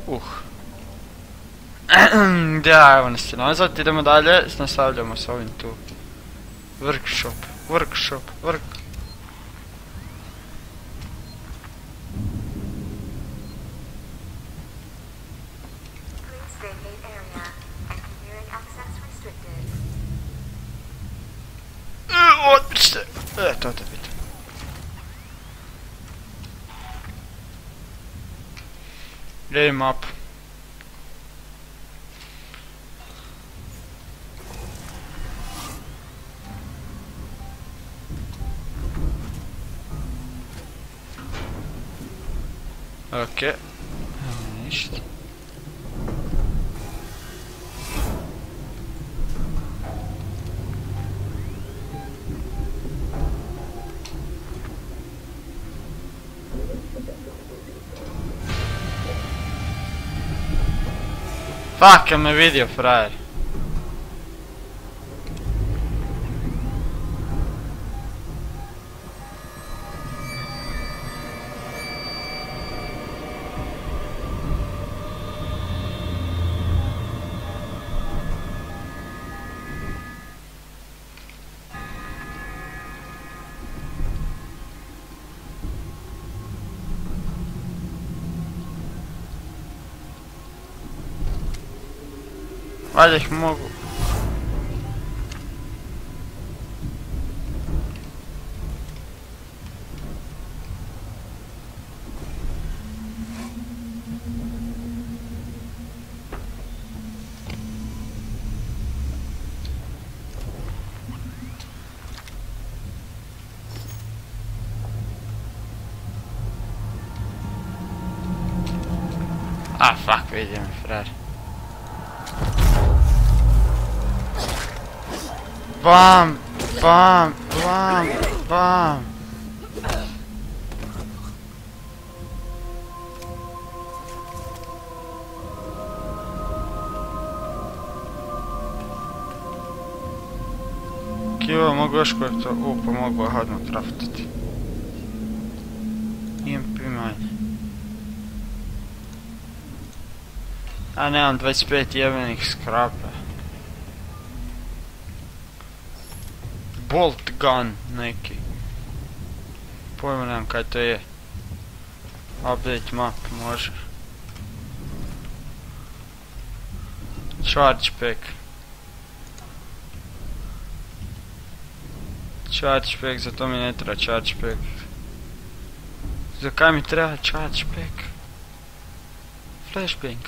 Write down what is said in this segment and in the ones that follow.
Da, evo nas je nazad, idemo dalje, nastavljamo s ovim tu. Workshop. Otpište! To te pitam. Game map. Okej. Ništa. Fuck, me vidio frajer. Valjda ih mogu. Fuck, vidim frajer. Bam! Kiva, mogu još koje to... pa mogu hodno traftati. EMP manje. A nemam 25 jebenih skrapa. Bolt gun neki. Pojma nemam kaj to je. Update map može. Charge pack. Za to mi ne treba charge pack. Za kaj mi treba charge pack? Flashbang.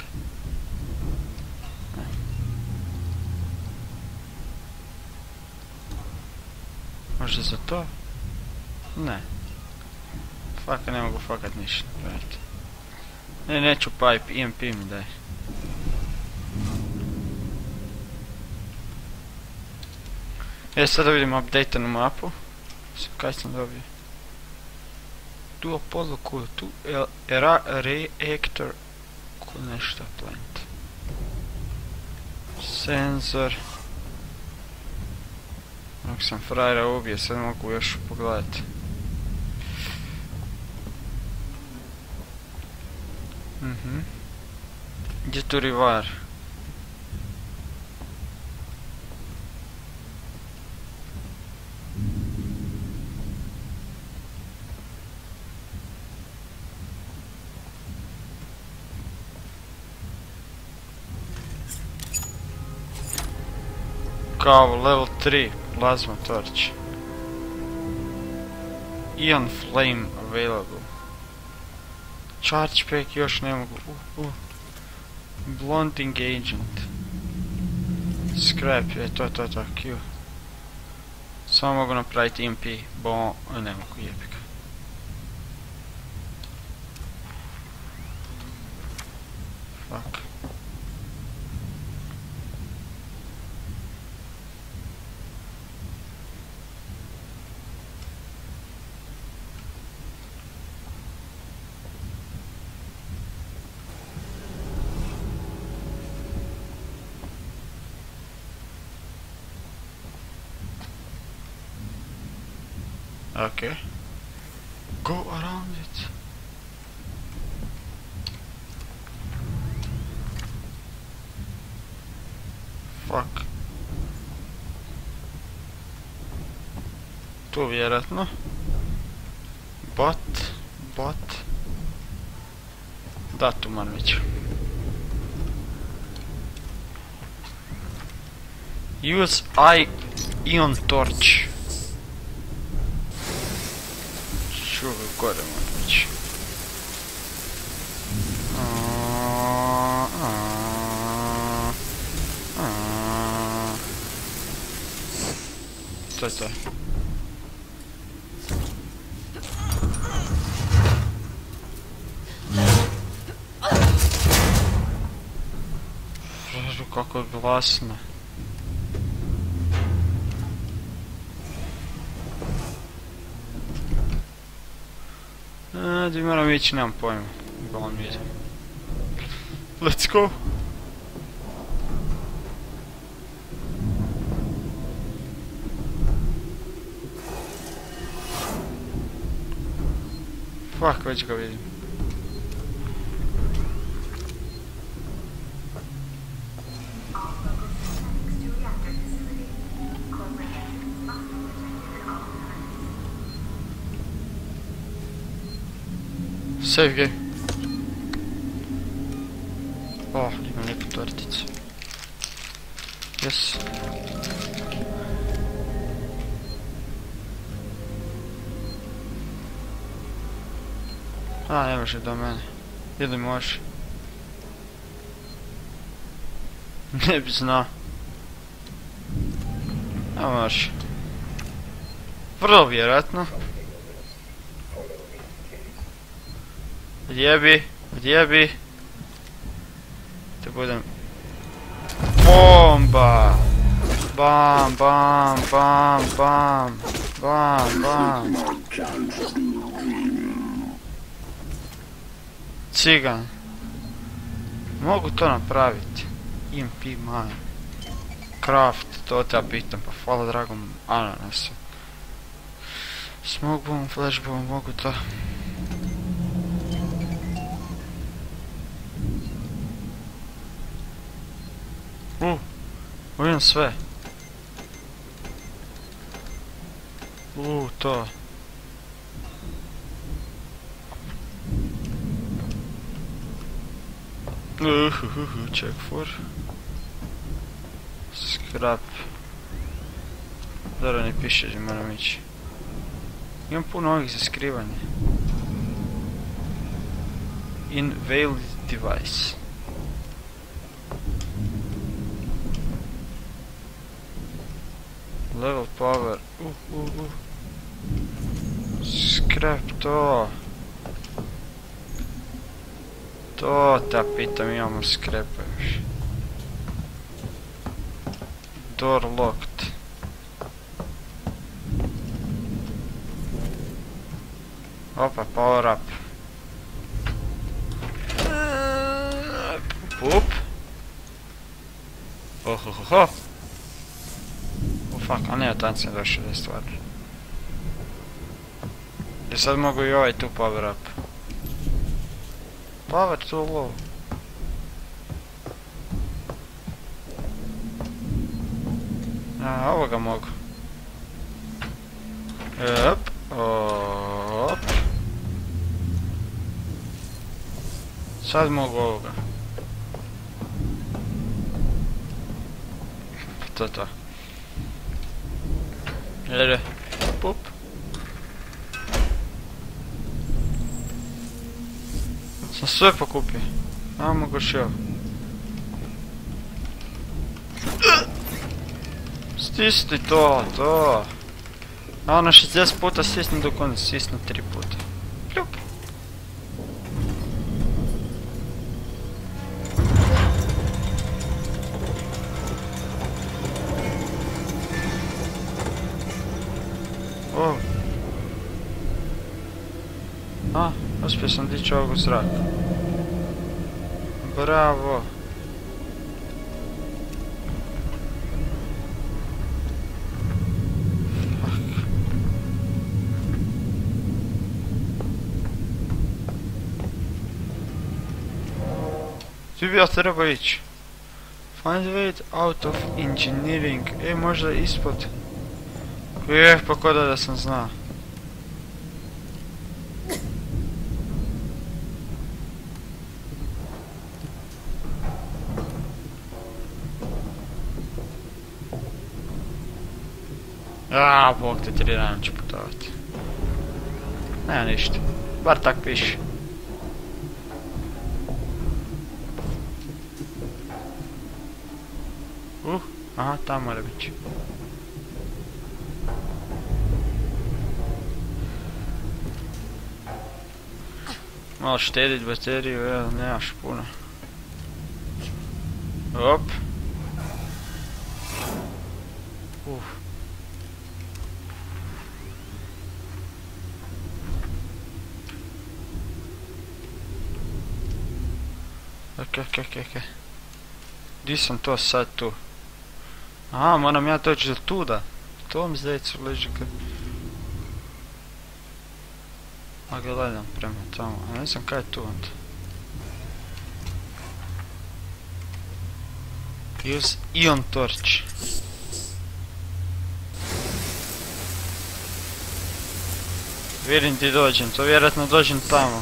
Možda za to? Ne. Faka, ne mogu fakat ništa. Ne, neću pipe, EMP mi daj. Sada vidimo updatenu mapu. Kaj sam dobio? Tu Apollo cool, tu reactor cool nešto plant. Senzor. Ako sam frajera ubije, sad mogu još pogledati. Gdje tu rivar? Kao level 3 plasma torch. Ion flame available. Charge pack još ne mogu. Blunting agent. Scrap, to, Q. Samo mogu napraviti EMP, bo ne mogu jebika. Fuck. Okay. Go around it. fuck? Tu vjerojatno. Bot. Da, tu moram ići. Use ion torch. Čuvaj, gore moram ići. To je to. Kako je glasno. Gdje moram ići, nemam pojma. Bolam idem. Let's go! Fuck, već ga vidim. Save game. Oh, imam neku torticu. Yes. A, ne može do mene. Ili može? Ne bi znao. A može. Vrlo vjerojatno. Gdje bi? Da budem... Bomba! Bam, bam, bam, bam, bam, bam. Cigan. Mogu to napraviti. EMP mine. Craft, to te ja pitam, pa hvala dragom ananasu. Smoke bomb, flash bomb, mogu to. Vidim sve. To. Check for. Scrap. Dobro, ne piše gdje moram ići. Imam puno ovih za skrivanje. Invalid device. Level power. Scrap to. To ta pitam, imamo skrepa još. Door locked. Opa, power up. Up. Ohohoho. Fuck, a ne, tam sam došao da je stvarno. I sad mogu i ovaj tu power up. Power too low. A, ovoga mogu. Op. Sad mogu ovoga. To. Jede. Pup. Sam sve pokupio. A mogu još ovo. Stisni to. A ono 60 puta stisni dok on stisnu 3 puta. Pljup. A, uspio sam dići ovog u zrak. Bravo. Ti bi ja trebao ići. Find way out of engineering. Možda ispod. Pa ko da sam znao. Bog te 3 dana ću putovati. Nema ništa. Bar tak piše. Aha, tamo mora biti. Malo štedit bateriju, nemaš puno. Op. Ok. Di sam to sad tu? Aha, moram ja doći do tuda. To mi zdajcu leži kad... A gledam prema tamo, a ne znam kaj je tu onda. Use ion torch. Vidim ti dođem, to vjerojatno dođem tamo.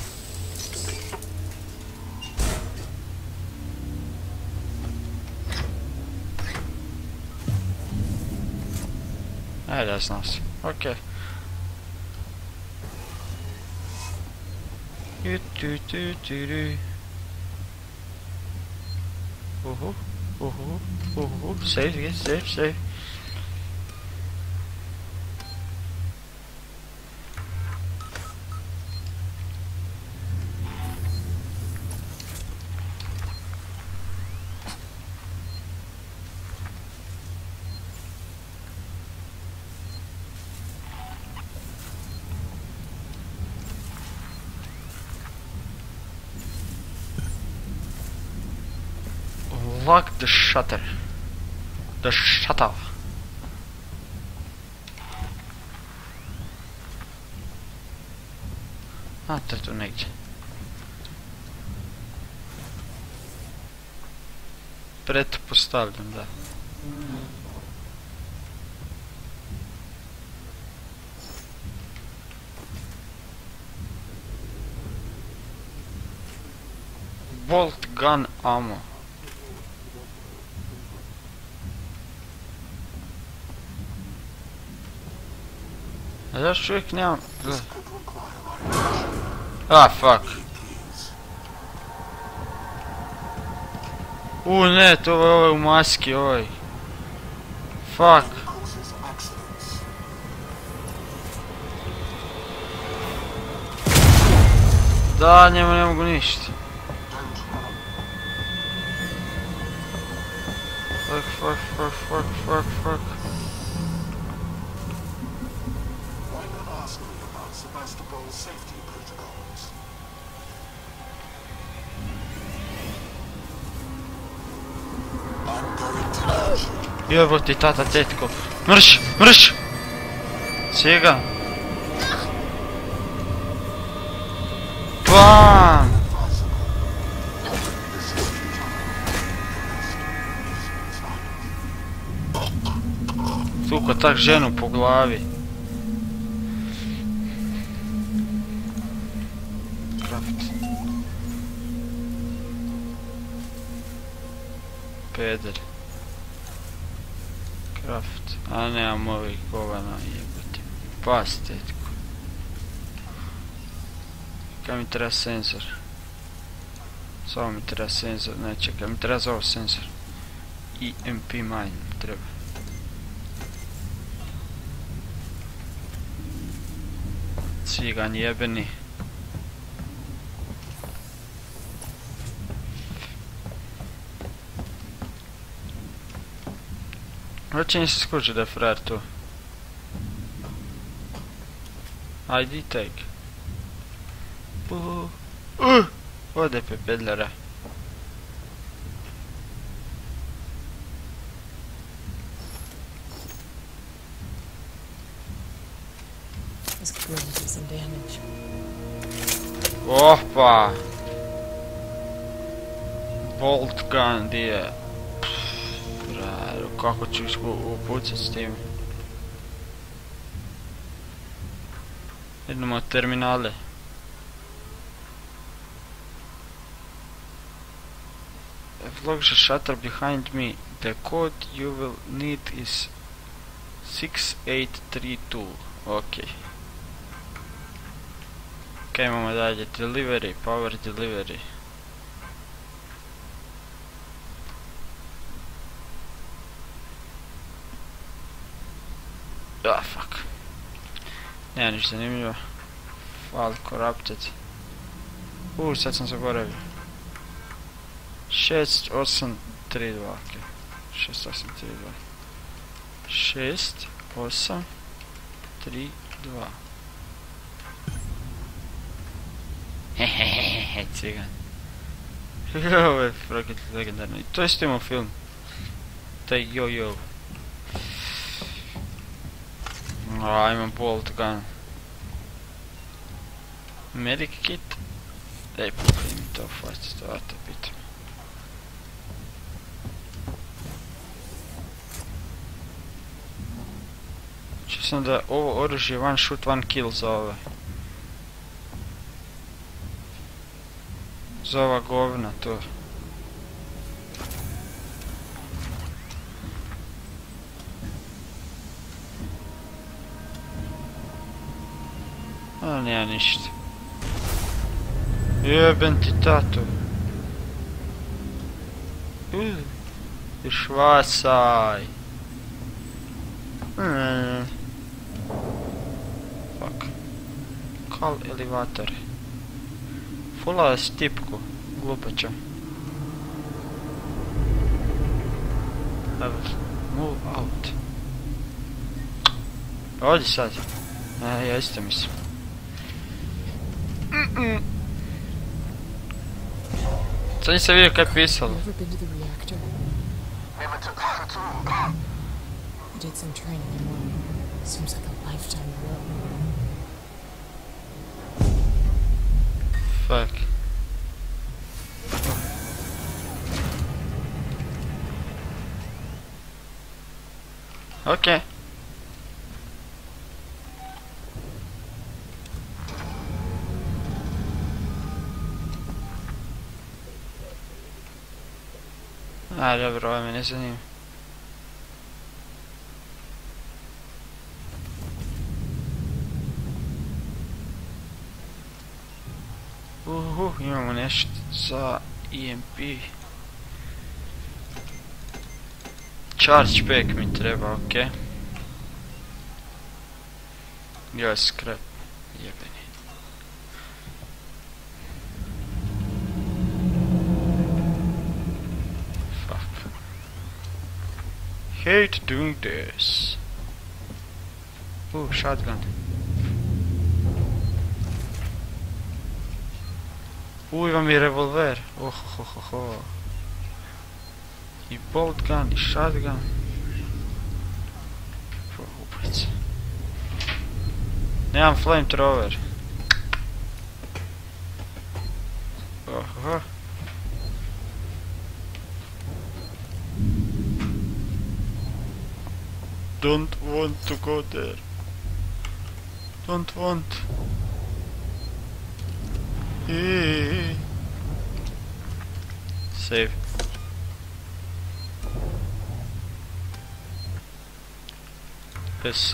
Ajde, ja znam se. Okej. Save, save. Lock the shutter. The shutter. A, to je tu negdje. Pretpostavljam, da. Bolt gun ammo. A zašto uvijek nemam... fuck. Ne, to je ovaj u maski, ovaj. Fuck. Da, njemu ne mogu ništa. Fuck. Jebote, tata, tetko. Mrš! Sjega. Bam! Tuko tak ženu po glavi. Kraft. Peder. Kraft. A nemam ovih govana, jebati. Pas, tetko. Kaj mi treba senzor? Samo mi treba senzor, ne čekaj, mi treba za ovo senzor. EMP mine treba. Cigan jebeni. Hoće mi se skući da je frajer tu. Ajde, take. Ode pe pedlera. Opa! Bolt gun, di je? Kako ću upucat s tim? Idemo od terminale. Lock the shutter behind me. The code you will need is 6832. Ok. Ok, imamo dalje. Delivery, power delivery. Ah, fuck. Nema ništa zanimljivo. File corrupted. Sad sam zaboravio. 6832, ok. 6832. 6832. Hehehehe, cigan. Ovo je legendarno. I to isto imao film. Taj yo-yo. Imam bolt gun. Medic kit. Daj pokoj mi to fast, to pitam. Čuo sam da ovo oružje one shoot one kill za ove. Za ova govna to. A nema ništa. Jebem ti tatu. Švasaj. Fuck. Call elevator. Fulala si tipku. Glupača. Move out. Odi sad. Ja isto mislim. Sad nisam vidio kaj je pisalo. I did some training in one. Seems like a lifetime ago. Fuck. Okay. A, dobro, ovo me ne zanima. Imamo nešto za EMP. Charge pack mi treba, ok. Joj, scrap. Jebeni. Fuck. Hate doing this. Shotgun. Imam i revolver. Ohohoho. I bolt gun, i shotgun. Ubojice. Nemam flamethrower. Ohoho. Don't want to go there. Don't want. Save. S.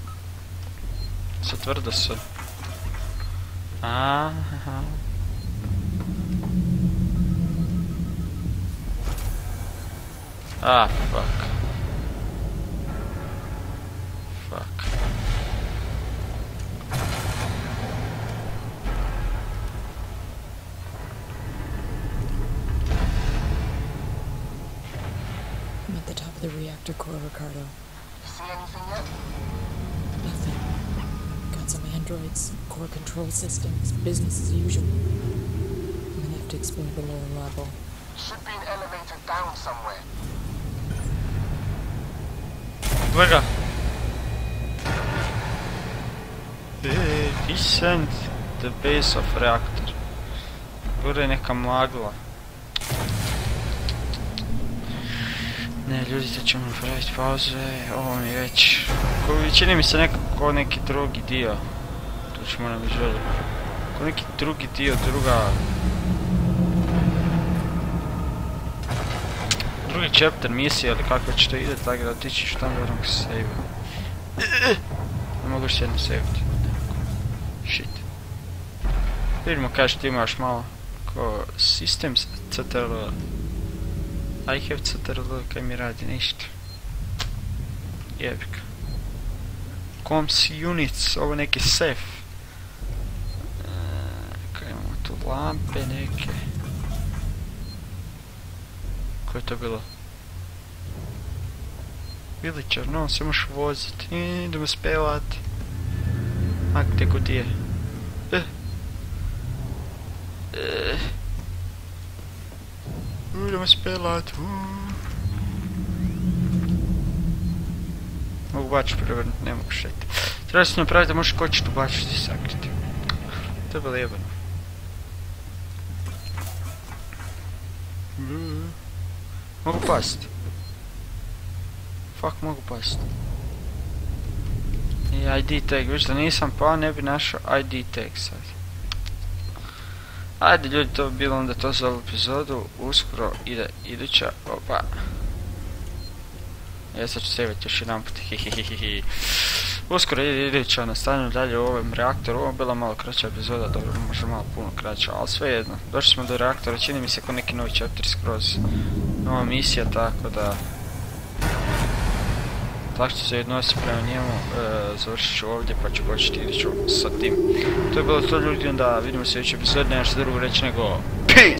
Tvrdo S. Aha. Ah, fuck. Fuck. I'm at the top of the reactor core, Ricardo. See anything yet? Nothing. Got some androids, core control systems, business as usual. I'm gonna have to explore the lower level. Should be an elevator down somewhere. Gleda. Descend the base of reactor. Gore je neka magla. Ne, ljudi, to ćemo napraviti pauze, ovo mi je već... Čini mi se nekako neki drugi dio. To ćemo nam izvjeli. Ko neki drugi dio, drugi chapter misije, ali kako će to ide, tako da otići ću tamo da odmah save. Ne mogu još jedno saveti. Shit. Vidimo kaže ti imaš malo ko systems CTRL. I have CTRL, kaj mi radi ništa. Jebik. Comms units, ovo neki safe. Kaj imamo tu lampe neke. Ko je to bilo? Villager, no, se možeš vozit. Idemo spevat. A gdje god je? Idemo spelat. Mogu baču prevrnuti, ne mogu šeti. Treba se napraviti da možeš kočit u baču ti sakriti. To je bilo jebano. Mogu past. Fuck, mogu past. I ID tag, viš da nisam pao ne bi našao ID tag sad. Ajde ljudi, to bi bilo onda to za ovu epizodu. Uskoro ide iduća. Opa. Ja sad ću savjeti još jedan put. Uskoro ide iduća, nastavljamo dalje u ovom reaktoru. Ovo je bila malo kraća epizoda, dobro, možda malo puno kraća, ali svejedno. Došli smo do reaktora, čini mi se kao neki novi chapter skroz. Nova misija, tako da... Tako ću se odnositi prema njemu, završit ću ovdje pa ću početi iduću sa tim. To je bilo to ljudi, onda vidimo se u sljedećoj epizodi, nema što drugo reći nego...